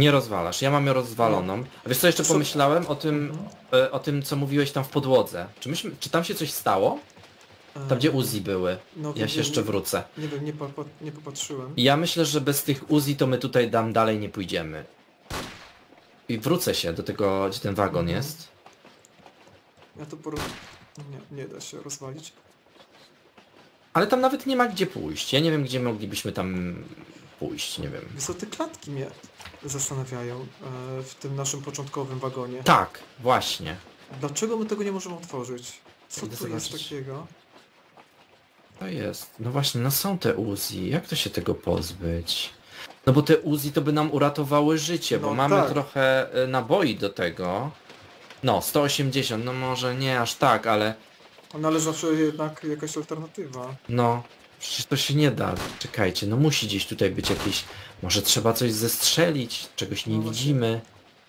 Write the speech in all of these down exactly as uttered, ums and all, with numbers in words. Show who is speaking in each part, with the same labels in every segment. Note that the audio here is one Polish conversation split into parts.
Speaker 1: Nie rozwalasz, ja mam ją rozwaloną. A wiesz co, jeszcze
Speaker 2: Co-
Speaker 1: pomyślałem o tym,
Speaker 2: Mhm.
Speaker 1: e, o tym co mówiłeś tam w podłodze. Czy, myśmy, czy tam się coś stało? Tam gdzie
Speaker 2: Eee,
Speaker 1: Uzi były.
Speaker 2: No,
Speaker 1: Ja
Speaker 2: wiem,
Speaker 1: się jeszcze
Speaker 2: nie,
Speaker 1: wrócę.
Speaker 2: nie wiem, nie, po, po, nie popatrzyłem.
Speaker 1: I ja myślę, że bez tych Uzi to my tutaj tam dalej nie pójdziemy. I wrócę się do tego, gdzie ten wagon
Speaker 2: Mhm.
Speaker 1: jest.
Speaker 2: Ja to por... Nie, nie da się rozwalić.
Speaker 1: Ale tam nawet nie ma gdzie pójść. Ja nie wiem, gdzie moglibyśmy tam pójść, nie wiem.
Speaker 2: Wiesz co, te klatki mnie zastanawiają e, w tym naszym początkowym wagonie.
Speaker 1: Tak, właśnie.
Speaker 2: Dlaczego my tego nie możemy otworzyć? Co
Speaker 1: Idę
Speaker 2: tu jest
Speaker 1: zobaczyć.
Speaker 2: takiego?
Speaker 1: To jest. No właśnie, no są te Uzi. Jak to się tego pozbyć? No bo te Uzi to by nam uratowały życie, bo
Speaker 2: No
Speaker 1: mamy
Speaker 2: tak.
Speaker 1: trochę e, naboi do tego. No, sto osiemdziesiąt, no może nie aż tak, ale
Speaker 2: No ale zawsze jednak jakaś alternatywa.
Speaker 1: no, przecież to się nie da. Czekajcie, no musi gdzieś tutaj być jakieś... Może trzeba coś zestrzelić, czegoś nie
Speaker 2: No właśnie.
Speaker 1: widzimy.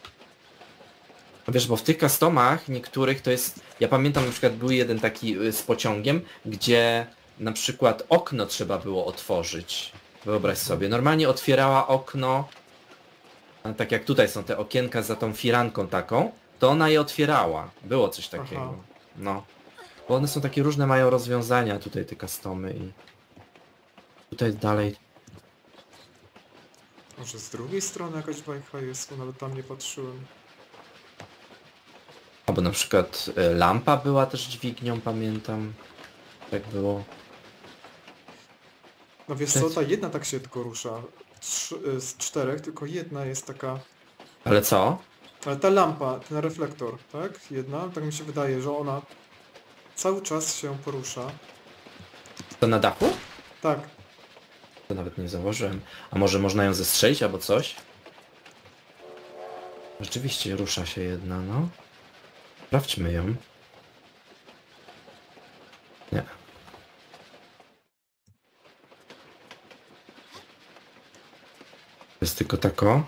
Speaker 1: No wiesz, bo w tych customach niektórych to jest... Ja pamiętam, na przykład był jeden taki y, z pociągiem, gdzie na przykład okno trzeba było otworzyć. Wyobraź sobie, normalnie otwierała okno, a tak jak tutaj są te okienka za tą firanką taką, to ona je otwierała. Było coś takiego.
Speaker 2: Aha.
Speaker 1: No. Bo one są takie różne, mają rozwiązania tutaj te customy i... Tutaj dalej...
Speaker 2: Może z drugiej strony jakaś bajka jest, bo nawet tam nie patrzyłem.
Speaker 1: Albo na przykład y, lampa była też dźwignią, pamiętam. Tak było.
Speaker 2: No wiesz
Speaker 1: To
Speaker 2: co,
Speaker 1: jest-
Speaker 2: ta jedna tak się tylko rusza. Trzy, y, z czterech, tylko jedna jest taka...
Speaker 1: Ale co?
Speaker 2: Ale ta lampa, ten reflektor, tak? Jedna, tak mi się wydaje, że ona cały czas się porusza.
Speaker 1: To na dachu?
Speaker 2: Tak.
Speaker 1: To nawet nie zauważyłem. A może można ją zestrzelić albo coś? Rzeczywiście rusza się jedna, no. Sprawdźmy ją. Nie. To jest tylko tako.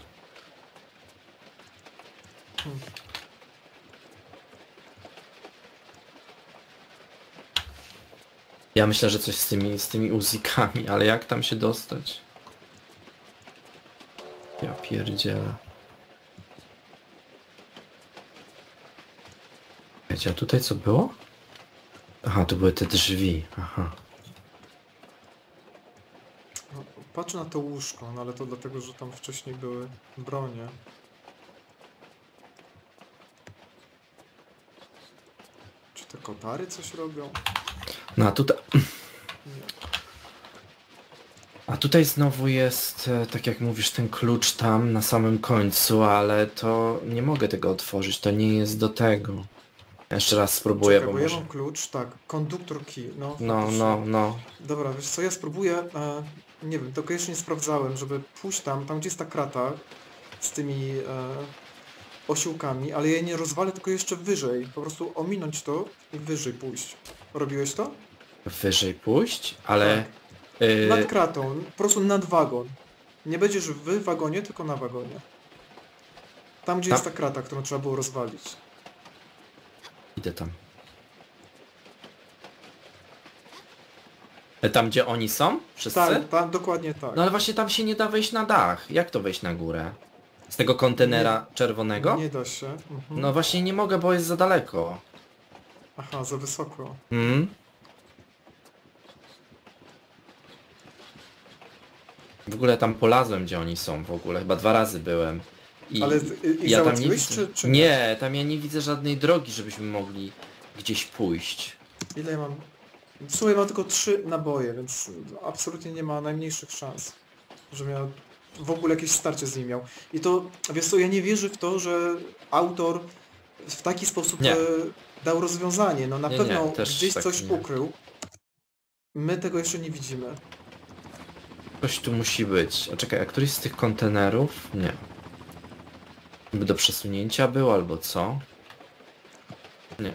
Speaker 2: Hmm.
Speaker 1: Ja myślę, że coś z tymi, z tymi uzikami, ale jak tam się dostać? Ja pierdzielę. Wiecie, a tutaj co było? Aha, to były te drzwi. Aha.
Speaker 2: No, patrzę na to łóżko, no ale to dlatego, że tam wcześniej były bronie. Czy te kotary coś robią?
Speaker 1: No a tutaj...
Speaker 2: Nie.
Speaker 1: A tutaj znowu jest, e, tak jak mówisz, ten klucz tam na samym końcu, ale to nie mogę tego otworzyć, to nie jest do tego. Jeszcze raz spróbuję,
Speaker 2: Czekaj,
Speaker 1: bo
Speaker 2: bo ja
Speaker 1: może...
Speaker 2: mam klucz, tak, konduktor key, no.
Speaker 1: No,
Speaker 2: faktycznie.
Speaker 1: no, no.
Speaker 2: Dobra, wiesz co, ja spróbuję, e, nie wiem, tego jeszcze nie sprawdzałem, żeby pójść tam, tam gdzie jest ta krata z tymi e, osiłkami, ale ja je nie rozwalę, tylko jeszcze wyżej, po prostu ominąć to i wyżej pójść. Robiłeś to?
Speaker 1: Wyżej pójść, ale...
Speaker 2: Tak.
Speaker 1: y,
Speaker 2: Nad kratą, po prostu nad wagon. Nie będziesz w wagonie, tylko na wagonie. Tam gdzie
Speaker 1: Tam?
Speaker 2: jest ta krata, którą trzeba było rozwalić.
Speaker 1: Idę tam. E, Tam gdzie oni są? Wszyscy?
Speaker 2: Tak, tam, dokładnie tak.
Speaker 1: No ale właśnie tam się nie da wejść na dach. Jak to wejść na górę? Z tego kontenera czerwonego?
Speaker 2: Nie da się. Mhm.
Speaker 1: No właśnie nie mogę, bo jest za daleko.
Speaker 2: Aha, za wysoko.
Speaker 1: Hmm? W ogóle tam polazłem, gdzie oni są w ogóle. Chyba dwa razy byłem. I
Speaker 2: Ale i, i
Speaker 1: ja tam nie
Speaker 2: załatwiłeś,
Speaker 1: widzę.
Speaker 2: czy, czy
Speaker 1: Nie, tam ja nie widzę żadnej drogi, żebyśmy mogli gdzieś pójść.
Speaker 2: Ile ja mam? Słuchaj, mam tylko trzy naboje, więc absolutnie nie ma najmniejszych szans, że miał w ogóle jakieś starcie z nim miał. I to, wiesz co, ja nie wierzę w to, że autor w taki sposób
Speaker 1: Nie.
Speaker 2: e, dał rozwiązanie. No na
Speaker 1: Nie,
Speaker 2: pewno
Speaker 1: nie, też
Speaker 2: gdzieś
Speaker 1: tak
Speaker 2: coś
Speaker 1: nie.
Speaker 2: ukrył. My tego jeszcze nie widzimy.
Speaker 1: Coś tu musi być. A czekaj, a któryś z tych kontenerów? Nie. By do przesunięcia był albo co? Nie.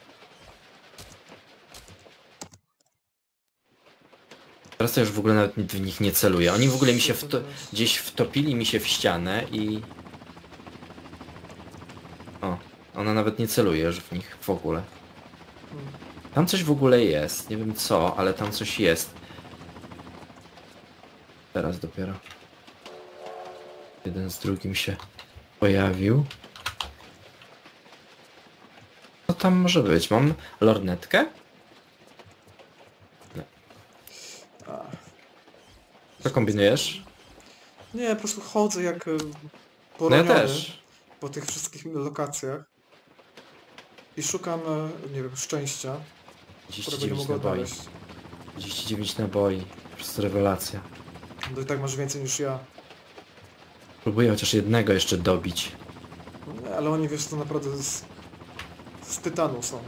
Speaker 1: Teraz to już w ogóle nawet w nich nie celuję. Oni w ogóle mi się wto gdzieś wtopili mi się w ścianę i... O, ona nawet nie celuje już w nich w ogóle.
Speaker 2: Hmm.
Speaker 1: Tam coś w ogóle jest. Nie wiem co, ale tam coś jest. Teraz dopiero. Jeden z drugim się pojawił. Co tam może być? Mam lornetkę?
Speaker 2: A,
Speaker 1: Co kombinujesz?
Speaker 2: nie, po prostu chodzę jak e,
Speaker 1: No ja
Speaker 2: poroniony
Speaker 1: też.
Speaker 2: po tych wszystkich lokacjach i szukam, e, nie wiem, szczęścia, którego nie
Speaker 1: trzydzieści dziewięć
Speaker 2: mogę
Speaker 1: naboi.
Speaker 2: odnaleźć.
Speaker 1: trzydzieści dziewięć naboi. Po prostu rewelacja.
Speaker 2: No i tak masz więcej niż ja.
Speaker 1: Próbuję chociaż jednego jeszcze dobić.
Speaker 2: Nie, ale oni, wiesz, to naprawdę z, z tytanu są.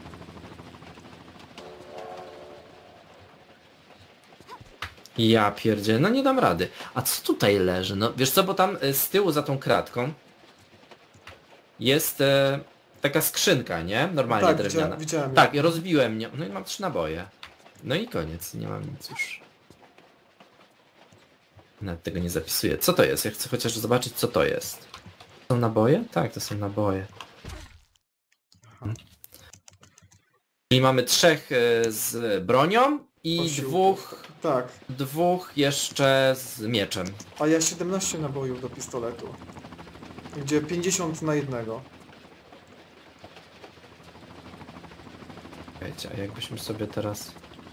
Speaker 1: Ja pierdzielę, no nie dam rady. A co tutaj leży? No wiesz co, bo tam y, z tyłu za tą kratką jest e, taka skrzynka, nie? Normalnie
Speaker 2: Tak,
Speaker 1: drewniana.
Speaker 2: widziałem, widziałem
Speaker 1: Tak,
Speaker 2: ją.
Speaker 1: i rozbiłem nią. No i mam trzy naboje. No i koniec, nie mam nic już. Nawet tego nie zapisuję. Co to jest? Ja chcę chociaż zobaczyć, co to jest. To są naboje? Tak, to są naboje. Hmm. I mamy trzech e, z bronią i
Speaker 2: Osiłków.
Speaker 1: dwóch,
Speaker 2: Tak,
Speaker 1: dwóch jeszcze z mieczem.
Speaker 2: a ja siedemnaście nabojów do pistoletu. Gdzie pięćdziesiąt na jednego.
Speaker 1: Wiecie, a jakbyśmy sobie teraz...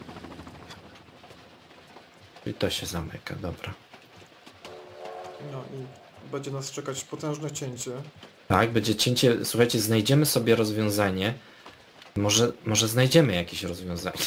Speaker 1: I to się zamyka, dobra.
Speaker 2: No i będzie nas czekać potężne cięcie.
Speaker 1: Tak, będzie cięcie... Słuchajcie, znajdziemy sobie rozwiązanie. Może, może znajdziemy jakieś rozwiązanie.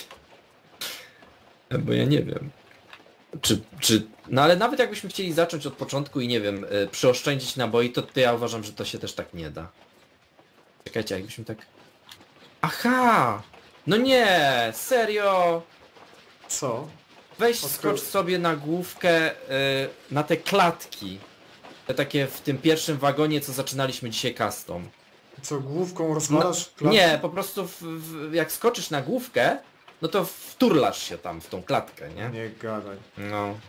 Speaker 1: Bo ja nie wiem. Czy, czy... No ale nawet jakbyśmy chcieli zacząć od początku i nie wiem, y, przyoszczędzić naboi, to, to ja uważam, że to się też tak nie da. Czekajcie, jakbyśmy tak... Aha! No nie! Serio!
Speaker 2: Co?
Speaker 1: Weź
Speaker 2: Odkry-
Speaker 1: skocz sobie na główkę, y, na te klatki. Te takie w tym pierwszym wagonie, co zaczynaliśmy dzisiaj custom.
Speaker 2: Co, główką rozwalasz?
Speaker 1: No, nie, po prostu w, w, jak skoczysz na główkę, no to wturlasz się tam w tą klatkę, nie?
Speaker 2: Nie gadaj.
Speaker 1: No.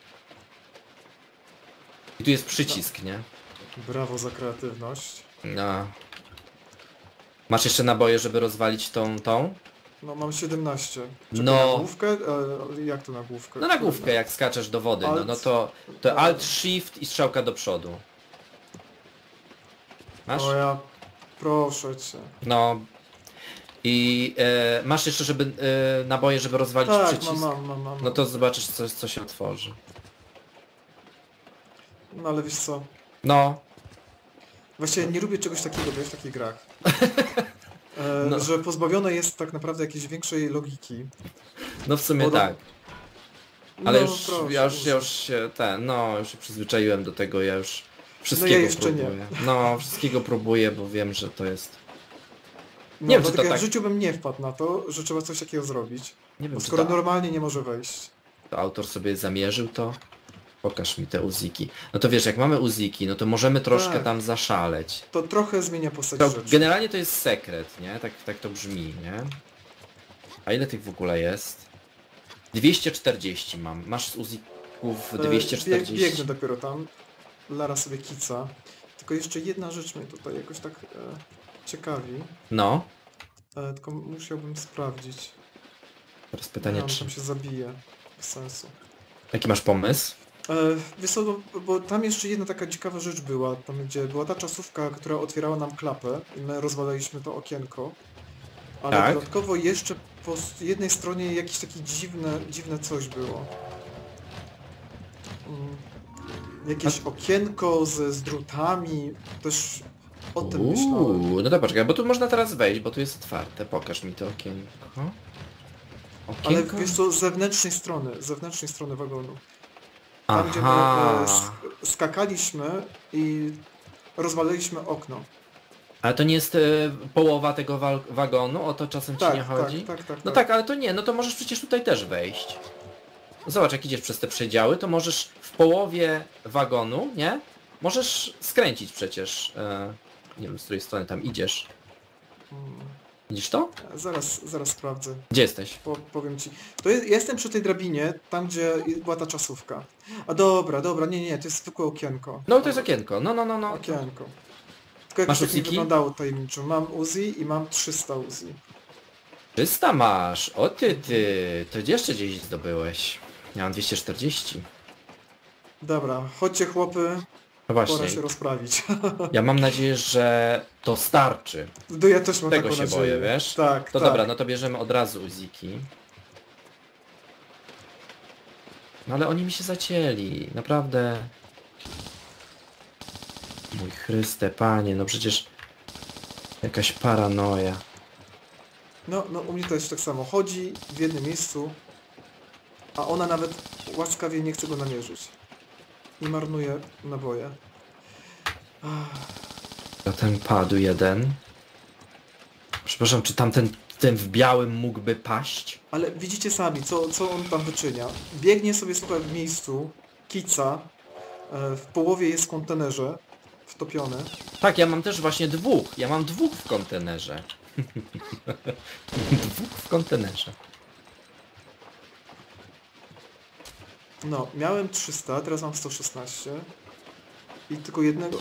Speaker 1: I tu jest przycisk, nie?
Speaker 2: Brawo za kreatywność.
Speaker 1: No. Masz jeszcze naboje, żeby rozwalić tą, tą?
Speaker 2: No mam siedemnaście. Czekaj,
Speaker 1: No.
Speaker 2: na główkę? E, jak to na główkę?
Speaker 1: No na główkę, jak skaczesz do wody, no, no to, to Alt, Shift i strzałka do przodu. Masz?
Speaker 2: O ja... Proszę cię.
Speaker 1: No. I e, masz jeszcze, żeby e, naboje, żeby rozwalić
Speaker 2: Tak,
Speaker 1: przycisk?
Speaker 2: mam, mam, mam, mam.
Speaker 1: No to zobaczysz, co, co się otworzy.
Speaker 2: No ale wiesz co?
Speaker 1: No.
Speaker 2: Właściwie nie lubię czegoś takiego, wiesz, w takich grach. E,
Speaker 1: No.
Speaker 2: Że pozbawione jest tak naprawdę jakiejś większej logiki.
Speaker 1: No w sumie
Speaker 2: Bo do-
Speaker 1: tak. Ale
Speaker 2: No,
Speaker 1: już,
Speaker 2: proszę,
Speaker 1: ja już, ja
Speaker 2: proszę.
Speaker 1: już się, ten, no, już się przyzwyczaiłem do tego, ja już wszystkiego
Speaker 2: No ja jeszcze nie.
Speaker 1: próbuję. No, wszystkiego próbuję, bo wiem, że to jest...
Speaker 2: No,
Speaker 1: Nie wiem,
Speaker 2: bo
Speaker 1: czy
Speaker 2: tak
Speaker 1: to
Speaker 2: jak
Speaker 1: tak-
Speaker 2: w życiu bym nie wpadł na to, że trzeba coś takiego zrobić.
Speaker 1: Nie wiem,
Speaker 2: Bo
Speaker 1: czy
Speaker 2: skoro
Speaker 1: to,
Speaker 2: normalnie nie może wejść.
Speaker 1: to autor sobie zamierzył to. Pokaż mi te uziki. No to wiesz, jak mamy uziki, no to możemy troszkę
Speaker 2: Tak.
Speaker 1: tam zaszaleć.
Speaker 2: To trochę zmienia postać
Speaker 1: To
Speaker 2: rzeczy.
Speaker 1: generalnie to jest sekret, nie? Tak, tak to brzmi, nie? A ile tych w ogóle jest? dwieście czterdzieści mam. Masz z uzików
Speaker 2: E,
Speaker 1: dwieście czterdzieści?
Speaker 2: Bieg, biegnę dopiero tam. Lara sobie kica. Tylko jeszcze jedna rzecz mnie tutaj jakoś tak e, ciekawi.
Speaker 1: No.
Speaker 2: E, tylko musiałbym sprawdzić.
Speaker 1: Teraz
Speaker 2: Nie
Speaker 1: pytanie,
Speaker 2: wiem,
Speaker 1: czy...
Speaker 2: tam się zabije. Bez sensu.
Speaker 1: Jaki masz pomysł?
Speaker 2: E, wiesz co, bo, bo tam jeszcze jedna taka ciekawa rzecz była, tam gdzie była ta czasówka, która otwierała nam klapę i my rozwalaliśmy to okienko. Ale
Speaker 1: Tak.
Speaker 2: dodatkowo jeszcze po s- jednej stronie jakieś takie dziwne, dziwne coś było. Mm, jakieś okienko ze, z drutami, też o tym myślałem.
Speaker 1: Uuu, no to poczekaj, bo tu można teraz wejść, bo tu jest otwarte. Pokaż mi to okienko.
Speaker 2: Ale
Speaker 1: Okienko?
Speaker 2: wiesz co, z zewnętrznej strony, z zewnętrznej strony wagonu. Tam gdzie my e,
Speaker 1: Aha.
Speaker 2: sk- skakaliśmy i rozwaliliśmy okno.
Speaker 1: Ale to nie jest e, połowa tego wa wagonu? O to czasem ci
Speaker 2: Tak,
Speaker 1: nie chodzi?
Speaker 2: tak, tak, tak.
Speaker 1: No tak, ale to nie, no to możesz przecież tutaj też wejść. No zobacz, jak idziesz przez te przedziały, to możesz w połowie wagonu, nie? Możesz skręcić przecież. E, nie wiem, z której strony tam idziesz.
Speaker 2: Mm,
Speaker 1: Widzisz to?
Speaker 2: Zaraz, zaraz sprawdzę.
Speaker 1: Gdzie jesteś?
Speaker 2: Po, powiem ci. To jest, jestem przy tej drabinie, tam gdzie była ta czasówka. A dobra, dobra, nie, nie, to jest zwykłe okienko.
Speaker 1: No to jest okienko, no, no, no, no.
Speaker 2: Okienko. Tylko jakoś
Speaker 1: Masz
Speaker 2: tak mi
Speaker 1: uziki?
Speaker 2: wyglądało tajemniczo. Mam Uzi i mam trzysta Uzi.
Speaker 1: trzysta masz, o ty, ty, to jeszcze gdzieś zdobyłeś. Ja mam dwieście czterdzieści.
Speaker 2: Dobra, chodźcie chłopy.
Speaker 1: No
Speaker 2: Pora
Speaker 1: właśnie,
Speaker 2: się rozprawić.
Speaker 1: ja mam nadzieję, że to starczy.
Speaker 2: No ja też mam
Speaker 1: Tego
Speaker 2: taką
Speaker 1: się
Speaker 2: nadzieję.
Speaker 1: boję, wiesz?
Speaker 2: Tak,
Speaker 1: To
Speaker 2: tak.
Speaker 1: dobra, no to bierzemy od razu uziki. No ale oni mi się zacięli, naprawdę. Mój Chryste, Panie, no przecież jakaś paranoja.
Speaker 2: No, no u mnie to jest tak samo. Chodzi w jednym miejscu, a ona nawet łaskawie nie chce go namierzyć. I marnuje naboje. Ach,
Speaker 1: A ten padł jeden. Przepraszam, czy tamten ten w białym mógłby paść?
Speaker 2: ale widzicie sami, co, co on tam wyczynia. Biegnie sobie, słuchaj, w miejscu, kica, e, w połowie jest w kontenerze, wtopiony.
Speaker 1: Tak, ja mam też właśnie dwóch. Ja mam dwóch w kontenerze. Dwóch w kontenerze.
Speaker 2: No, miałem trzysta, teraz mam sto szesnaście. I tylko jednego...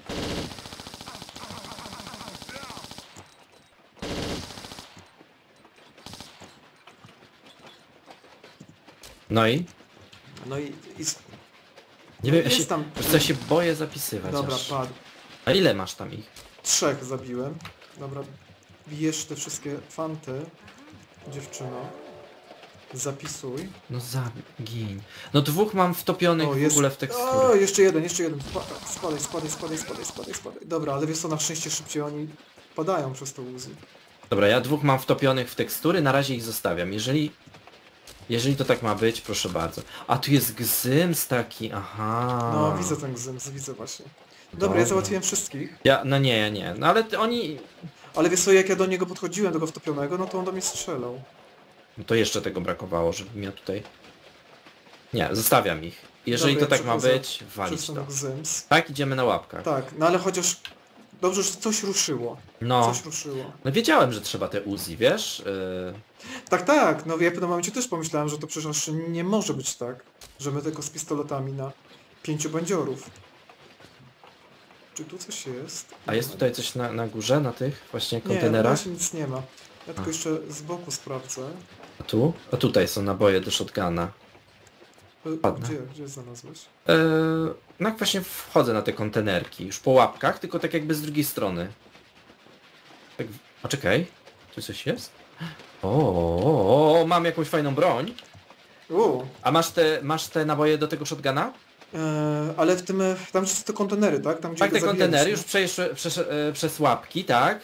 Speaker 1: No i?
Speaker 2: No i... i...
Speaker 1: Nie
Speaker 2: No
Speaker 1: wiem, ja
Speaker 2: jest
Speaker 1: się,
Speaker 2: tam...
Speaker 1: wiesz co, ja się boję zapisywać.
Speaker 2: Dobra,
Speaker 1: aż.
Speaker 2: padł.
Speaker 1: A ile masz tam ich?
Speaker 2: Trzech zabiłem. Dobra, bijesz te wszystkie fanty, dziewczyno. Zapisuj.
Speaker 1: No zagiń. No dwóch mam wtopionych
Speaker 2: O,
Speaker 1: w
Speaker 2: jest-
Speaker 1: ogóle w
Speaker 2: O,
Speaker 1: tekstury.
Speaker 2: jeszcze jeden, jeszcze jeden. Spa- Spadaj, spadaj, spadaj, spadaj, spadaj, spadaj. Dobra, ale wiesz co, na szczęście szybciej oni padają przez to łzy.
Speaker 1: Dobra, ja dwóch mam wtopionych w tekstury, na razie ich zostawiam. Jeżeli... Jeżeli to tak ma być, proszę bardzo. A tu jest gzyms taki, aha.
Speaker 2: No, widzę ten gzyms, widzę właśnie. Dobra,
Speaker 1: Dobra.
Speaker 2: ja załatwiłem wszystkich.
Speaker 1: Ja, no nie, ja nie. No ale ty, oni...
Speaker 2: Ale wiesz co, jak ja do niego podchodziłem, do tego wtopionego, no to on do mnie strzelał.
Speaker 1: No to jeszcze tego brakowało, żeby miał tutaj... Nie, zostawiam ich. Jeżeli
Speaker 2: Dobra,
Speaker 1: to
Speaker 2: ja
Speaker 1: tak ma
Speaker 2: przechodzę
Speaker 1: być, walić
Speaker 2: Przez
Speaker 1: to.
Speaker 2: ten gzyms.
Speaker 1: Tak, idziemy na łapkach.
Speaker 2: Tak, no ale chociaż... Dobrze, że coś ruszyło.
Speaker 1: No,
Speaker 2: Coś ruszyło.
Speaker 1: no wiedziałem, że trzeba te Uzi, wiesz? Yy...
Speaker 2: Tak, tak, no ja w pewnym momencie też pomyślałem, że to przecież nie może być tak, że my tylko z pistoletami na pięciu bandziorów. Czy tu coś jest?
Speaker 1: A jest tutaj coś na, na górze, na tych właśnie
Speaker 2: Nie, na
Speaker 1: kontenerach?
Speaker 2: razie nic nie ma. Ja tylko
Speaker 1: A.
Speaker 2: jeszcze z boku sprawdzę.
Speaker 1: A tu? A tutaj są naboje do shotguna.
Speaker 2: E,
Speaker 1: Ładne.
Speaker 2: Gdzie, gdzie znalazłeś?
Speaker 1: Yy, no jak właśnie wchodzę na te kontenerki, już po łapkach, tylko tak jakby z drugiej strony. Tak, w- a czekaj, tu coś jest? O, o, o, mam jakąś fajną broń.
Speaker 2: U,
Speaker 1: A masz te, masz te naboje do tego shotguna?
Speaker 2: e, ale w tym, e, tam są te kontenery, tak? Tam, gdzie
Speaker 1: Tak,
Speaker 2: go
Speaker 1: te kontenery
Speaker 2: zabiliśmy.
Speaker 1: już przejesz, przez, e, przez łapki, tak?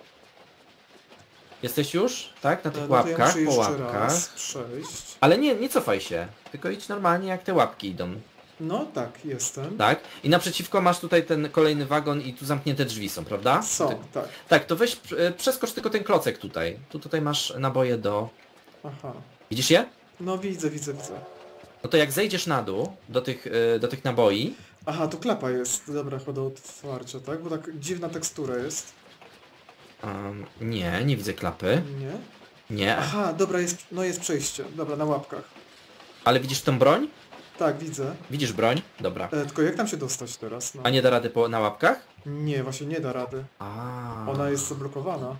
Speaker 1: Jesteś już? Tak? Na
Speaker 2: E,
Speaker 1: tych
Speaker 2: no to ja
Speaker 1: łapkach,
Speaker 2: muszę
Speaker 1: po
Speaker 2: jeszcze
Speaker 1: łapkach.
Speaker 2: raz przejść.
Speaker 1: Ale nie, nie cofaj się. Tylko idź normalnie jak te łapki idą.
Speaker 2: No tak, jestem.
Speaker 1: Tak? I naprzeciwko masz tutaj ten kolejny wagon i tu zamknięte drzwi są, prawda?
Speaker 2: Są,
Speaker 1: Ty-
Speaker 2: tak.
Speaker 1: Tak, to weź, e, przeskocz tylko ten klocek tutaj. Tu tutaj masz naboje do...
Speaker 2: Aha.
Speaker 1: Widzisz je?
Speaker 2: No widzę, widzę, widzę.
Speaker 1: No to jak zejdziesz na dół do tych, e, do tych naboi,
Speaker 2: Aha, tu klapa jest. Dobra, chyba do otwarcia, tak? Bo tak dziwna tekstura jest.
Speaker 1: um, nie, nie widzę klapy.
Speaker 2: Nie?
Speaker 1: Nie.
Speaker 2: Aha, dobra, jest, no jest przejście. Dobra, na łapkach.
Speaker 1: Ale widzisz tą broń?
Speaker 2: Tak, widzę.
Speaker 1: Widzisz broń? Dobra.
Speaker 2: E, tylko jak tam się dostać teraz? No.
Speaker 1: A nie da rady po, na łapkach?
Speaker 2: Nie, właśnie nie da rady.
Speaker 1: A.
Speaker 2: Ona jest zablokowana.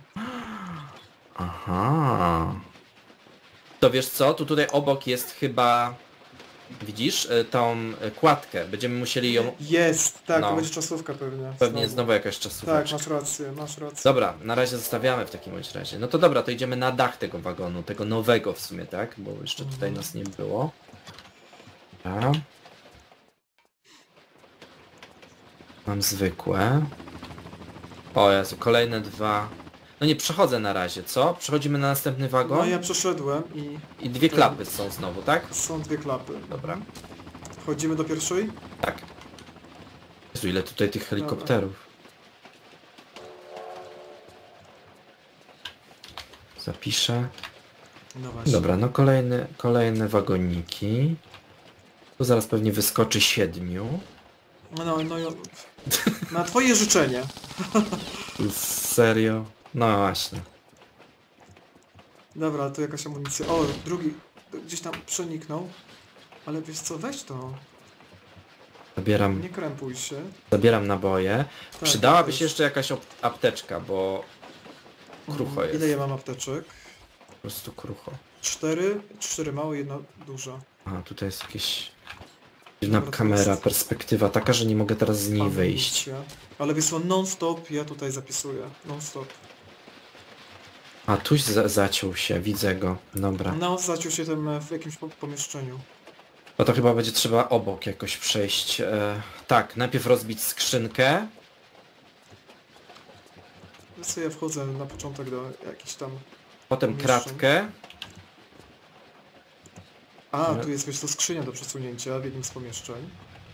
Speaker 1: Aha. To wiesz co? Tu tutaj obok jest chyba... Widzisz? y, Tą y, kładkę. Będziemy musieli ją...
Speaker 2: Jest, tak,
Speaker 1: No.
Speaker 2: to będzie czasówka pewnie.
Speaker 1: Pewnie znowu jakaś
Speaker 2: Tak,
Speaker 1: czasóweczka.
Speaker 2: masz rację, masz rację.
Speaker 1: Dobra, na razie zostawiamy w takim bądź razie. No to dobra, to idziemy na dach tego wagonu, tego nowego w sumie, tak? Bo jeszcze tutaj
Speaker 2: Mhm.
Speaker 1: nas nie było. Dobra. Mam zwykłe. O Jezu, kolejne dwa. No nie, przechodzę na razie, co? Przechodzimy na następny wagon
Speaker 2: No ja przeszedłem i
Speaker 1: i dwie klapy są znowu, tak?
Speaker 2: są dwie klapy.
Speaker 1: Dobra.
Speaker 2: Wchodzimy do pierwszej?
Speaker 1: Tak. Jezu, ile tutaj tych helikopterów. Zapiszę.
Speaker 2: No właśnie.
Speaker 1: Dobra, no kolejne, kolejne wagoniki. Tu zaraz pewnie wyskoczy siedmiu.
Speaker 2: No, no, no, na twoje życzenie.
Speaker 1: Serio? No właśnie.
Speaker 2: Dobra, tu jakaś amunicja. O, drugi gdzieś tam przeniknął. Ale wiesz co, weź to.
Speaker 1: Zabieram,
Speaker 2: Nie krępuj się.
Speaker 1: zabieram naboje.
Speaker 2: Tak,
Speaker 1: Przydałaby
Speaker 2: ja
Speaker 1: się
Speaker 2: też.
Speaker 1: jeszcze jakaś op- apteczka, bo krucho jest.
Speaker 2: Ile ja mam apteczek?
Speaker 1: Po prostu krucho.
Speaker 2: Cztery, cztery małe, jedna duża.
Speaker 1: A, tutaj jest jakieś... Dziwna
Speaker 2: Dobra, to
Speaker 1: kamera,
Speaker 2: jest
Speaker 1: perspektywa taka, że nie mogę teraz z niej wyjść.
Speaker 2: amunicja. Ale wiesz co, non-stop ja tutaj zapisuję. Non-stop.
Speaker 1: A, tuś za zaciął się, widzę go. Dobra.
Speaker 2: No, zaciął się tym e, w jakimś po pomieszczeniu.
Speaker 1: No to chyba będzie trzeba obok jakoś przejść. E, tak, najpierw rozbić skrzynkę.
Speaker 2: Wiesz co, ja wchodzę na początek do jakichś tam...
Speaker 1: Potem
Speaker 2: Pomieszczeń.
Speaker 1: kratkę.
Speaker 2: A,
Speaker 1: No.
Speaker 2: tu jest wiesz co, skrzynia do przesunięcia w jednym z pomieszczeń.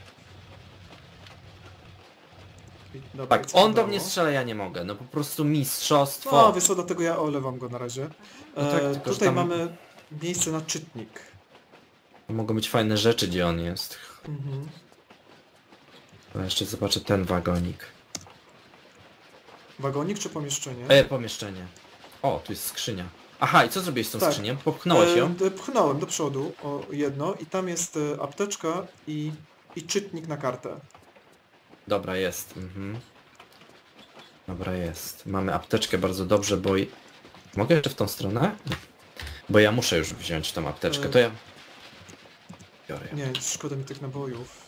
Speaker 2: I, dobra,
Speaker 1: Tak,
Speaker 2: i co
Speaker 1: on
Speaker 2: to
Speaker 1: do mnie
Speaker 2: dało?
Speaker 1: strzela, ja nie mogę. No po prostu mistrzostwo.
Speaker 2: No, wiesz co, dlatego ja olewam go na razie. E,
Speaker 1: No tak, tylko że
Speaker 2: tutaj
Speaker 1: tam-
Speaker 2: mamy miejsce na czytnik.
Speaker 1: Mogą być fajne rzeczy, gdzie on jest.
Speaker 2: Mhm.
Speaker 1: No, jeszcze zobaczę ten wagonik.
Speaker 2: Wagonik czy pomieszczenie?
Speaker 1: E, pomieszczenie. O, tu jest skrzynia. Aha, i co zrobiłeś z tą
Speaker 2: Tak.
Speaker 1: skrzynią? Popchnąłeś ją?
Speaker 2: E, pchnąłem do przodu o jedno i tam jest e, apteczka i, i czytnik na kartę.
Speaker 1: Dobra, jest. Mhm. Dobra, jest. Mamy apteczkę bardzo dobrze, bo... i- Mogę jeszcze w tą stronę? Nie. Bo ja muszę już wziąć tą apteczkę,
Speaker 2: E,
Speaker 1: to ja... Biorę ją.
Speaker 2: Nie, szkoda mi tych nabojów.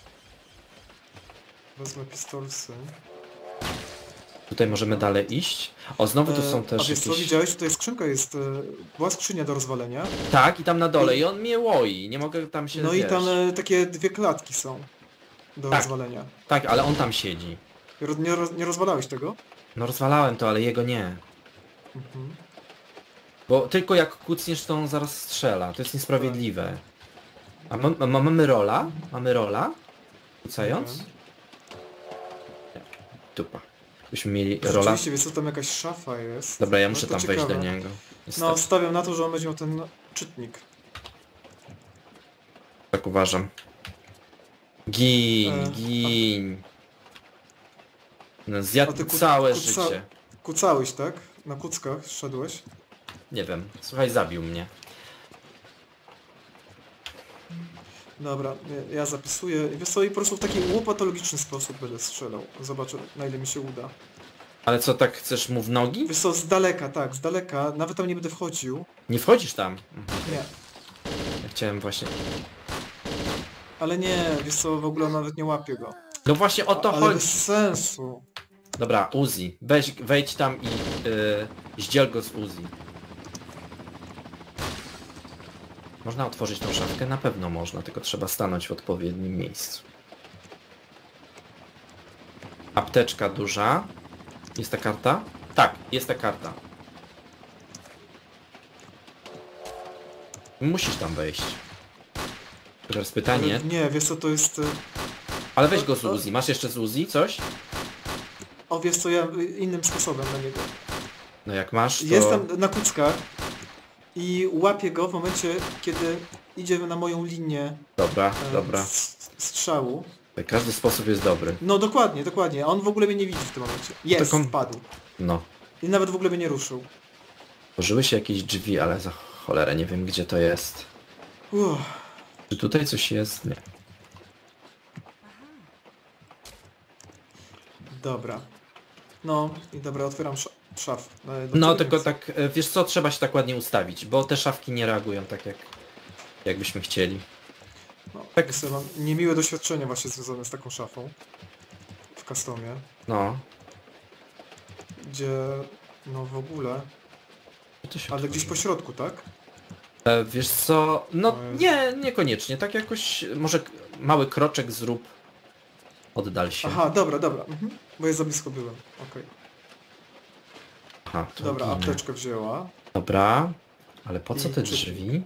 Speaker 2: Wezmę pistolsy.
Speaker 1: Tutaj możemy dalej iść. O, znowu tu
Speaker 2: E,
Speaker 1: są
Speaker 2: A
Speaker 1: też
Speaker 2: wiesz co,
Speaker 1: jakieś...
Speaker 2: widziałeś? Tutaj skrzynka jest, e, była skrzynia do rozwalenia.
Speaker 1: Tak, i tam na dole. I on mnie łoi. Nie mogę tam się...
Speaker 2: No i
Speaker 1: wiesz.
Speaker 2: tam e, takie dwie klatki są do
Speaker 1: Tak.
Speaker 2: rozwalenia.
Speaker 1: Tak, ale on tam siedzi.
Speaker 2: Ro- Nie, roz- nie rozwalałeś tego?
Speaker 1: No rozwalałem to, ale jego nie.
Speaker 2: Mhm.
Speaker 1: Bo tylko jak kucniesz, to on zaraz strzela. To jest niesprawiedliwe. A ma, ma, mamy rola? Mamy rola? Kucając?
Speaker 2: Nie
Speaker 1: Dupa. Byśmy mieli rola.
Speaker 2: Rzeczywiście, wiesz co, tam jakaś szafa jest.
Speaker 1: Dobra, ja
Speaker 2: No
Speaker 1: muszę
Speaker 2: to
Speaker 1: tam wejść do
Speaker 2: ciekawe.
Speaker 1: niego.
Speaker 2: No,
Speaker 1: Niestety,
Speaker 2: stawiam na to, że on będzie miał ten czytnik.
Speaker 1: tak uważam. Gin,
Speaker 2: E, a-
Speaker 1: gin. No,
Speaker 2: A
Speaker 1: zjadł
Speaker 2: ty ku-
Speaker 1: całe
Speaker 2: kuca-
Speaker 1: życie.
Speaker 2: Kucałeś, tak? Na kuckach szedłeś.
Speaker 1: Nie wiem, słuchaj, zabił mnie.
Speaker 2: Dobra, ja- ja zapisuję. I wiesz co, i po prostu w taki łopatologiczny sposób będę strzelał. Zobaczę, na ile mi się uda.
Speaker 1: Ale co, tak chcesz mu w nogi?
Speaker 2: Wiesz co, z daleka, tak, z daleka. Nawet tam nie będę wchodził.
Speaker 1: Nie wchodzisz tam. Mhm.
Speaker 2: Nie.
Speaker 1: Ja chciałem właśnie...
Speaker 2: Ale nie, wiesz co, w ogóle nawet nie łapię go.
Speaker 1: No właśnie o to
Speaker 2: Ale
Speaker 1: chodzi.
Speaker 2: bez sensu.
Speaker 1: Dobra, Uzi. Weź, wejdź tam i yy, zdziel go z Uzi. Można otworzyć tą szafkę? Na pewno można, tylko trzeba stanąć w odpowiednim miejscu. Apteczka duża. Jest ta karta? Tak, jest ta karta. Musisz tam wejść. Teraz
Speaker 2: Ale
Speaker 1: pytanie.
Speaker 2: nie, wiesz co, to jest... y,
Speaker 1: Ale weź go z Uzi. Masz jeszcze z Uzi coś?
Speaker 2: O, wiesz co, ja y, innym sposobem na niego.
Speaker 1: No jak masz, to...
Speaker 2: Jestem na kuckach i łapię go w momencie, kiedy idzie na moją linię
Speaker 1: Dobra,
Speaker 2: e,
Speaker 1: dobra.
Speaker 2: s- strzału.
Speaker 1: Każdy sposób jest dobry.
Speaker 2: No dokładnie, dokładnie. A on w ogóle mnie nie widzi w tym momencie. Jest,
Speaker 1: Taką-
Speaker 2: padł.
Speaker 1: No.
Speaker 2: I nawet w ogóle mnie nie ruszył.
Speaker 1: Tworzyły się jakieś drzwi, ale za cholerę nie wiem gdzie to jest.
Speaker 2: Uff,
Speaker 1: Czy tutaj coś jest? Nie.
Speaker 2: dobra. No i dobra, otwieram sz szaf. E, do
Speaker 1: No
Speaker 2: ciebie
Speaker 1: tylko
Speaker 2: nie chcę.
Speaker 1: tak, e, wiesz co, trzeba się tak ładnie ustawić, bo te szafki nie reagują tak jak jakbyśmy chcieli.
Speaker 2: No,
Speaker 1: tak-
Speaker 2: wiesz co, mam niemiłe doświadczenie właśnie związane z taką szafą. W customie.
Speaker 1: No.
Speaker 2: Gdzie... No w ogóle...
Speaker 1: To się
Speaker 2: Ale gdzieś po
Speaker 1: otworzy.
Speaker 2: środku, tak?
Speaker 1: E, wiesz co, no
Speaker 2: To jest-
Speaker 1: nie, niekoniecznie. Tak jakoś, może k- mały kroczek zrób. Oddal się.
Speaker 2: Aha, dobra, dobra. Mhm. Bo ja za blisko byłem. Okej.
Speaker 1: Aha, to
Speaker 2: Dobra,
Speaker 1: ginę.
Speaker 2: apteczkę wzięła.
Speaker 1: Dobra. Ale po co
Speaker 2: I
Speaker 1: te
Speaker 2: czy-
Speaker 1: drzwi?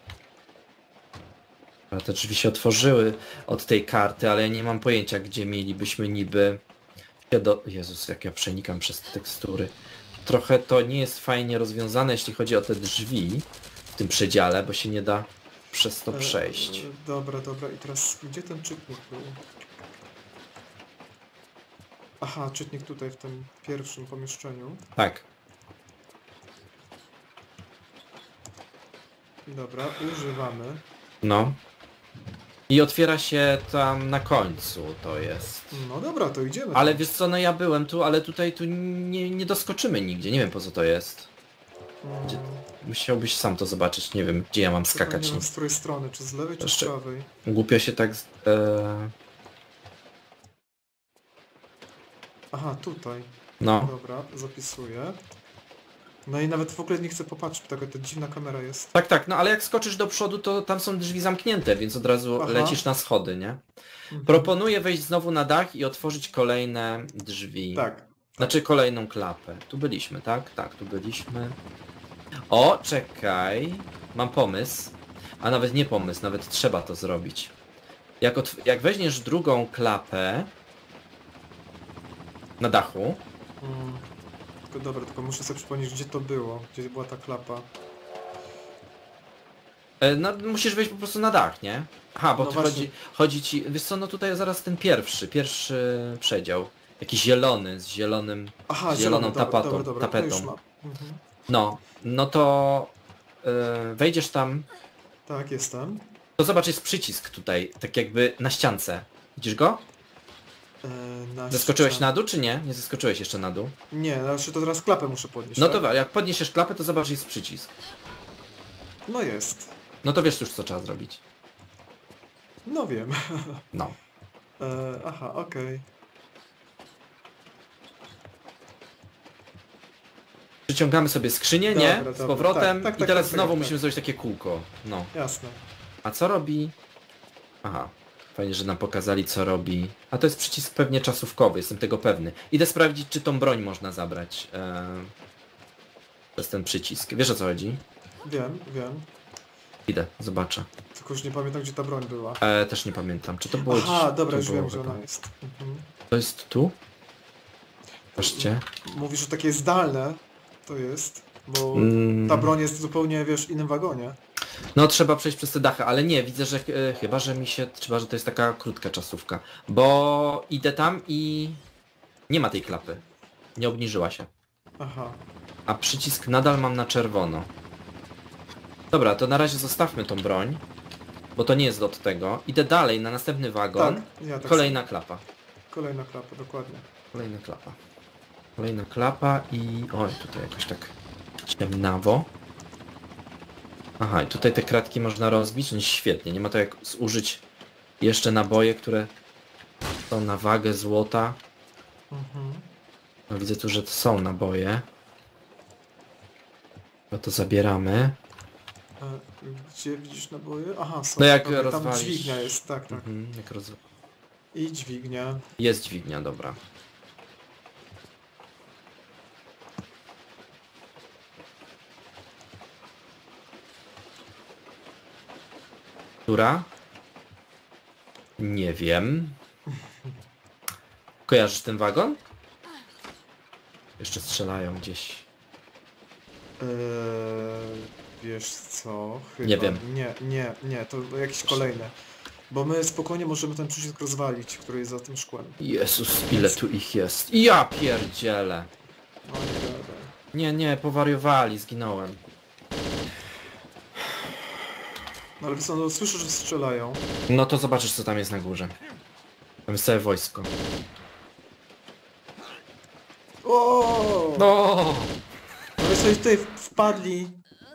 Speaker 1: Ale te drzwi się otworzyły od tej karty, ale ja nie mam pojęcia, gdzie mielibyśmy niby się do... Jezus, jak ja przenikam przez te tekstury. Trochę to nie jest fajnie rozwiązane, jeśli chodzi o te drzwi w tym przedziale, bo się nie da przez to
Speaker 2: E,
Speaker 1: przejść.
Speaker 2: e, Dobra, dobra. I teraz gdzie ten czytnik był? Aha, czytnik tutaj w tym pierwszym pomieszczeniu.
Speaker 1: Tak.
Speaker 2: Dobra, używamy.
Speaker 1: No. I otwiera się tam na końcu, to jest.
Speaker 2: No dobra, to idziemy.
Speaker 1: Ale wiesz co, no ja byłem tu, ale tutaj tu nie, nie doskoczymy nigdzie, nie wiem po co to jest. Gdzie... Musiałbyś sam to zobaczyć, nie wiem gdzie ja mam skakać.
Speaker 2: Nie wiem z której strony, czy z lewej, czy
Speaker 1: Jeszcze...
Speaker 2: z prawej.
Speaker 1: Głupio się tak... z- E...
Speaker 2: Aha, tutaj.
Speaker 1: No.
Speaker 2: Dobra, zapisuję. No i nawet w ogóle nie chcę popatrzeć, taka ta dziwna kamera jest.
Speaker 1: Tak, tak, no ale jak skoczysz do przodu, to tam są drzwi zamknięte, więc od razu
Speaker 2: Aha.
Speaker 1: lecisz na schody, nie?
Speaker 2: Mhm.
Speaker 1: Proponuję wejść znowu na dach i otworzyć kolejne drzwi.
Speaker 2: Tak.
Speaker 1: Znaczy kolejną klapę. Tu byliśmy, tak? Tak, tu byliśmy. O, czekaj. Mam pomysł. A nawet nie pomysł, nawet trzeba to zrobić. Jak, otw- jak weźmiesz drugą klapę na dachu,
Speaker 2: Mm. Tylko dobra, tylko muszę sobie przypomnieć, gdzie to było, gdzie była ta klapa.
Speaker 1: e, no musisz wejść po prostu na dach, nie? Aha, bo
Speaker 2: No
Speaker 1: tu
Speaker 2: właśnie.
Speaker 1: chodzi, chodzi ci... Wiesz co, no tutaj zaraz ten pierwszy, pierwszy przedział. Jakiś zielony, z zielonym...
Speaker 2: Aha,
Speaker 1: Z zieloną
Speaker 2: dobra,
Speaker 1: tapatą,
Speaker 2: dobra, dobra,
Speaker 1: tapetą.
Speaker 2: No, już mam. Mhm.
Speaker 1: No, no to... e, wejdziesz tam...
Speaker 2: Tak, jestem.
Speaker 1: To zobacz, jest przycisk tutaj, tak jakby na ściance. Widzisz go?
Speaker 2: E, na
Speaker 1: Zeskoczyłeś
Speaker 2: ścian-
Speaker 1: na dół, czy nie? Nie zeskoczyłeś jeszcze na dół.
Speaker 2: Nie, znaczy to teraz klapę muszę podnieść,
Speaker 1: No
Speaker 2: tak?
Speaker 1: to jak podniesiesz klapę, to zobacz, jest przycisk.
Speaker 2: No jest.
Speaker 1: No to wiesz już, co trzeba zrobić.
Speaker 2: No wiem.
Speaker 1: No.
Speaker 2: e, aha, okej.
Speaker 1: Przyciągamy sobie skrzynię,
Speaker 2: Dobra,
Speaker 1: nie? Z
Speaker 2: dobra,
Speaker 1: powrotem
Speaker 2: tak, tak,
Speaker 1: i
Speaker 2: tak,
Speaker 1: teraz
Speaker 2: tak,
Speaker 1: znowu
Speaker 2: tak,
Speaker 1: musimy zrobić takie kółko. No.
Speaker 2: Jasne.
Speaker 1: A co robi... Aha. Fajnie, że nam pokazali, co robi. A to jest przycisk pewnie czasówkowy, jestem tego pewny. Idę sprawdzić, czy tą broń można zabrać. E... Przez ten przycisk. Wiesz, o co chodzi?
Speaker 2: Wiem, wiem.
Speaker 1: Idę, zobaczę.
Speaker 2: Tylko już nie pamiętam, gdzie ta broń była.
Speaker 1: E, też nie pamiętam, czy to było...
Speaker 2: Aha,
Speaker 1: gdzieś-
Speaker 2: dobra,
Speaker 1: tu
Speaker 2: już
Speaker 1: było
Speaker 2: wiem, gdzie
Speaker 1: chyba.
Speaker 2: ona jest. Mhm.
Speaker 1: To jest tu? Patrzcie.
Speaker 2: Mówisz, że takie zdalne to jest, bo
Speaker 1: Mm,
Speaker 2: ta broń jest zupełnie, wiesz, w innym wagonie.
Speaker 1: No trzeba przejść przez te dachy, ale nie, widzę, że e, chyba, że mi się... Chyba, że to jest taka krótka czasówka. Bo idę tam i... Nie ma tej klapy. Nie obniżyła się.
Speaker 2: Aha.
Speaker 1: A przycisk nadal mam na czerwono. Dobra, to na razie zostawmy tą broń. Bo to nie jest od tego. Idę dalej na następny wagon.
Speaker 2: Tak, ja tak
Speaker 1: Kolejna klapa.
Speaker 2: samo. Kolejna klapa, dokładnie.
Speaker 1: Kolejna klapa. Kolejna klapa i... Oj, tutaj jakoś tak ciemnawo. Aha, i tutaj te kratki można rozbić? No świetnie, nie ma to jak zużyć jeszcze naboje, które są na wagę złota.
Speaker 2: Mhm.
Speaker 1: No widzę tu, że to są naboje. No to zabieramy.
Speaker 2: A gdzie widzisz naboje? Aha, są.
Speaker 1: No jak
Speaker 2: Dobra, tam
Speaker 1: rozwalisz-
Speaker 2: dźwignia jest, tak, tak.
Speaker 1: Mhm, jak roz...
Speaker 2: I dźwignia.
Speaker 1: Jest dźwignia, dobra. Która? Nie wiem. Kojarzysz ten wagon? Jeszcze strzelają gdzieś.
Speaker 2: Eee, wiesz co? Chyba.
Speaker 1: Nie wiem.
Speaker 2: Nie, nie, nie, to jakieś kolejne. Bo my spokojnie możemy ten przycisk rozwalić, który jest za tym szkłem.
Speaker 1: Jezus, ile tu ich jest. Ja pierdzielę.
Speaker 2: No nie gadaj.
Speaker 1: Nie, nie, powariowali, zginąłem.
Speaker 2: No ale wiesz co, no słyszę, że strzelają.
Speaker 1: No to zobaczysz, co tam jest na górze. Tam jest całe wojsko.
Speaker 2: O!
Speaker 1: No!
Speaker 2: No i sobie tutaj wpadli.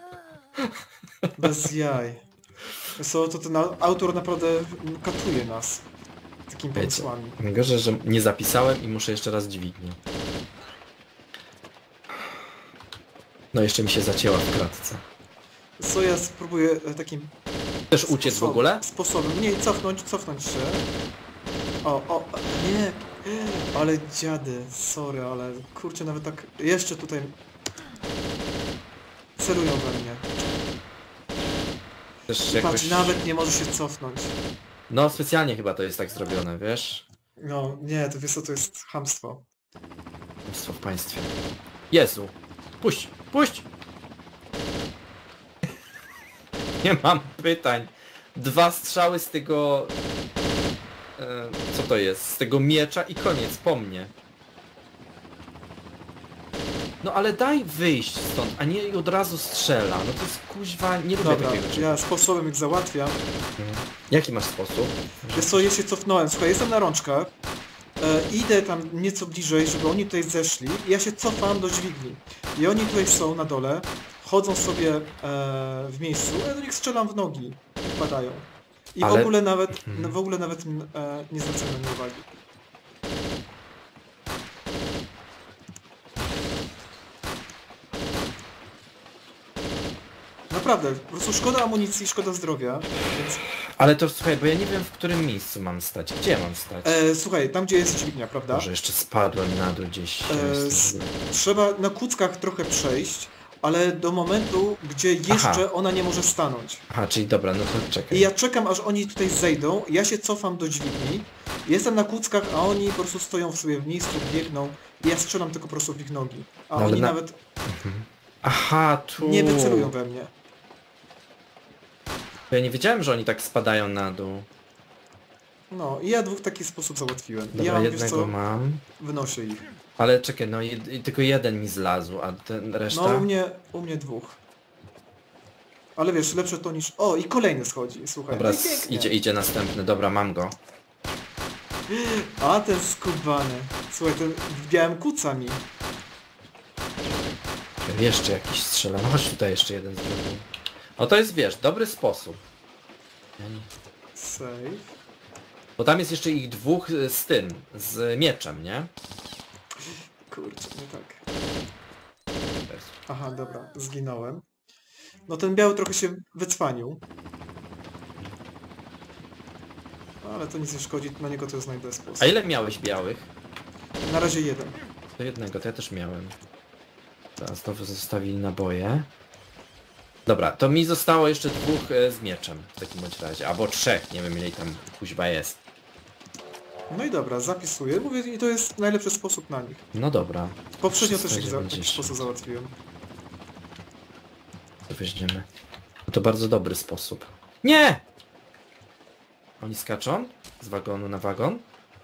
Speaker 2: Bez jaj. So, to ten au- autor naprawdę katuje nas. Takimi
Speaker 1: Wiecie.
Speaker 2: pomysłami.
Speaker 1: Najgorsze, że nie zapisałem i muszę jeszcze raz dźwignię. No jeszcze mi się zacięła w klatce.
Speaker 2: Co ja spróbuję e, takim
Speaker 1: Chcesz uciec w ogóle?
Speaker 2: sposobem. Nie, cofnąć, cofnąć się. O, o, nie. Ale dziady, sorry, ale kurczę, nawet tak jeszcze tutaj celują we mnie.
Speaker 1: Chcesz
Speaker 2: I
Speaker 1: jakoś...
Speaker 2: patrz, nawet nie może się cofnąć.
Speaker 1: No specjalnie chyba to jest tak zrobione, wiesz?
Speaker 2: No, nie, to wiesz co, to jest chamstwo.
Speaker 1: Państwo w państwie. Jezu! Puść! Puść! Nie mam pytań. Dwa strzały z tego... E, co to jest? Z tego miecza i koniec, po mnie. No ale daj wyjść stąd, a nie od razu strzela. No to jest kuźwa, nie lubię
Speaker 2: Dobra,
Speaker 1: takiego czegoś.
Speaker 2: ja sposobem ich załatwiam.
Speaker 1: Jaki masz sposób?
Speaker 2: Wiesz co, ja się cofnąłem, słuchaj, jestem na rączkach. E, idę tam nieco bliżej, żeby oni tutaj zeszli. I ja się cofam do dźwigni. I oni tutaj są na dole. chodzą sobie e, w miejscu, ja do nich strzelam w nogi, padają. I
Speaker 1: Ale-
Speaker 2: w ogóle nawet,
Speaker 1: Mhm.
Speaker 2: w ogóle nawet e, nie zwracam na nie uwagi. Naprawdę, po prostu szkoda amunicji, szkoda zdrowia, więc
Speaker 1: Ale to słuchaj, bo ja nie wiem, w którym miejscu mam stać. Gdzie ja mam stać?
Speaker 2: e, słuchaj, tam gdzie jest dźwignia, prawda?
Speaker 1: Może jeszcze spadłem na dół gdzieś.
Speaker 2: E,
Speaker 1: nie
Speaker 2: s-
Speaker 1: zdążyłem.
Speaker 2: Trzeba na kuckach trochę przejść, ale do momentu, gdzie jeszcze
Speaker 1: Aha.
Speaker 2: ona nie może stanąć.
Speaker 1: Aha, czyli dobra, no to czekaj.
Speaker 2: I ja czekam, aż oni tutaj zejdą, ja się cofam do dźwigni, jestem na kuckach, a oni po prostu stoją sobie w miejscu, biegną i ja strzelam tylko po prostu w ich nogi. A
Speaker 1: No, ale
Speaker 2: oni
Speaker 1: na-
Speaker 2: nawet
Speaker 1: Aha, tu.
Speaker 2: nie wycelują we mnie.
Speaker 1: Ja nie wiedziałem, że oni tak spadają na dół.
Speaker 2: No i ja dwóch w taki sposób załatwiłem.
Speaker 1: Dobra,
Speaker 2: ja mam, wiesz
Speaker 1: jednego
Speaker 2: co,
Speaker 1: mam.
Speaker 2: wynoszę ich.
Speaker 1: Ale czekaj, no jed... tylko jeden mi zlazł, a ten reszta?
Speaker 2: No u mnie, u mnie dwóch. Ale wiesz, lepsze to niż... O, i kolejny schodzi, słuchaj.
Speaker 1: Dobra,
Speaker 2: no i
Speaker 1: s-
Speaker 2: pięknie.
Speaker 1: idzie, idzie następny, dobra, mam go.
Speaker 2: A ten skubany. Słuchaj, ten w białym kuca mi.
Speaker 1: Jeszcze jakiś strzela. No chodź tutaj jeszcze jeden z drugim. No to jest, wiesz, dobry sposób. Ja nie-
Speaker 2: Save.
Speaker 1: Bo tam jest jeszcze ich dwóch y, z tym, z mieczem, nie?
Speaker 2: Kurczę, nie tak. Aha, dobra, zginąłem. No ten biały trochę się wycwanił. No, ale to nic nie szkodzi, na niego to znajdę sposób.
Speaker 1: A ile miałeś białych?
Speaker 2: Na razie jeden.
Speaker 1: Do jednego, to ja też miałem. Teraz znowu zostawili naboje. Dobra, to mi zostało jeszcze dwóch e, z mieczem w takim bądź razie. Albo trzech, nie wiem ile ich tam kuźba jest.
Speaker 2: No i dobra, zapisuję. Mówię, i to jest najlepszy sposób na nich.
Speaker 1: No dobra,
Speaker 2: Poprzednio też
Speaker 1: trzysta
Speaker 2: ich za, w taki
Speaker 1: dziewięćdziesiąt.
Speaker 2: sposób załatwiłem.
Speaker 1: to weźmiemy. No to bardzo dobry sposób. Nie! Oni skaczą z wagonu na wagon.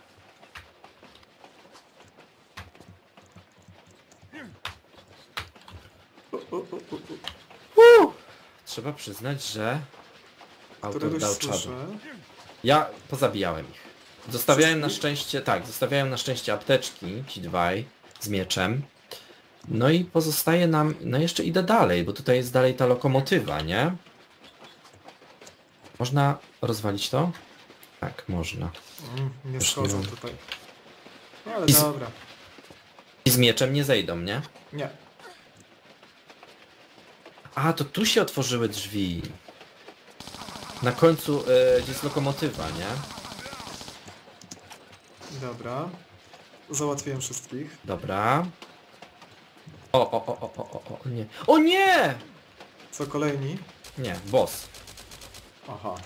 Speaker 2: O, o, o, o, o.
Speaker 1: Trzeba przyznać, że autor
Speaker 2: Któregoś
Speaker 1: dał czadu.
Speaker 2: słyszę.
Speaker 1: Ja pozabijałem ich. Zostawiałem na szczęście, tak, zostawiałem na szczęście apteczki, ci dwaj, z mieczem. No i pozostaje nam, no jeszcze idę dalej, bo tutaj jest dalej ta lokomotywa, nie? Można rozwalić to? Tak, można.
Speaker 2: Mm, nie
Speaker 1: Już nie
Speaker 2: schodzą
Speaker 1: mam.
Speaker 2: tutaj. No ale
Speaker 1: I z-
Speaker 2: dobra.
Speaker 1: I z mieczem nie zejdą, nie?
Speaker 2: Nie.
Speaker 1: A, to tu się otworzyły drzwi. Na końcu, e, gdzie jest lokomotywa, nie?
Speaker 2: Dobra. Załatwiłem wszystkich.
Speaker 1: Dobra. O, o, o, o, o, o, o, nie. O nie!
Speaker 2: Co kolejni?
Speaker 1: Nie, boss.
Speaker 2: Aha.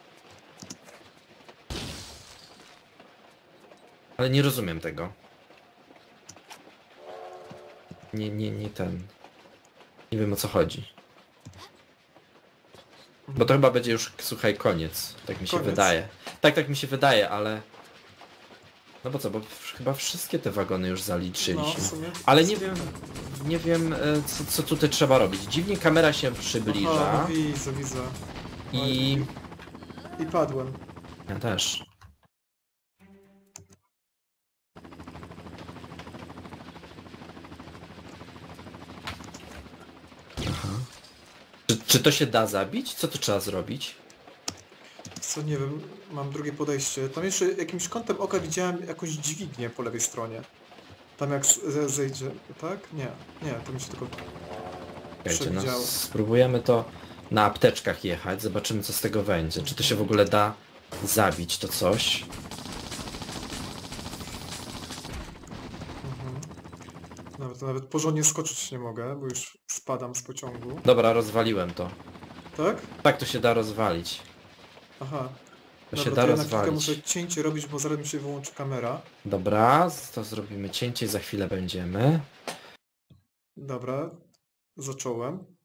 Speaker 1: Ale nie rozumiem tego. Nie, nie, nie ten. Nie wiem o co chodzi. Bo to chyba będzie już, słuchaj, koniec. Tak mi się
Speaker 2: Koniec.
Speaker 1: wydaje. Tak, tak mi się wydaje, ale... No bo co, bo w- chyba wszystkie te wagony już
Speaker 2: No,
Speaker 1: zaliczyliśmy.
Speaker 2: w sumie.
Speaker 1: Ale nie wiem, nie wiem e, co, co tutaj trzeba robić. Dziwnie kamera się
Speaker 2: Aha,
Speaker 1: przybliża
Speaker 2: no widzę, widzę.
Speaker 1: i...
Speaker 2: I padłem.
Speaker 1: Ja też. Aha. Czy, czy to się da zabić? Co tu trzeba zrobić?
Speaker 2: Co nie wiem, mam drugie podejście. Tam jeszcze jakimś kątem oka widziałem jakąś dźwignię po lewej stronie. Tam jak z- ze- zejdzie, tak? Nie, nie, to mi się tylko
Speaker 1: Czekajcie, no,
Speaker 2: przewidziało.
Speaker 1: spróbujemy to na apteczkach jechać, zobaczymy co z tego będzie. Czy to się w ogóle da zabić to coś?
Speaker 2: Mhm. Nawet, nawet porządnie skoczyć nie mogę, bo już spadam z pociągu.
Speaker 1: Dobra, rozwaliłem to.
Speaker 2: Tak?
Speaker 1: Tak to się da rozwalić.
Speaker 2: Aha.
Speaker 1: To
Speaker 2: Dobra,
Speaker 1: się
Speaker 2: to
Speaker 1: da
Speaker 2: ja na chwilkę
Speaker 1: rozwalić.
Speaker 2: muszę cięcie robić, bo zaraz mi się wyłączy kamera.
Speaker 1: Dobra, to zrobimy cięcie i za chwilę będziemy.
Speaker 2: Dobra, zacząłem.